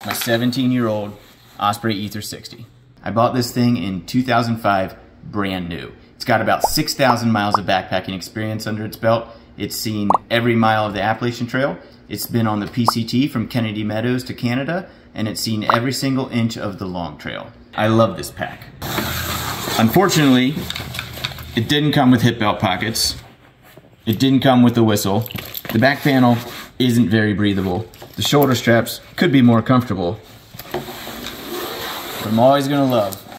my 17-year-old Osprey Aether 60. I bought this thing in 2005, brand new. It's got about 6,000 miles of backpacking experience under its belt. It's seen every mile of the Appalachian Trail. It's been on the PCT from Kennedy Meadows to Canada, and it's seen every single inch of the Long Trail. I love this pack. Unfortunately, it didn't come with hip belt pockets. It didn't come with the whistle. The back panel isn't very breathable. The shoulder straps could be more comfortable. But I'm always gonna love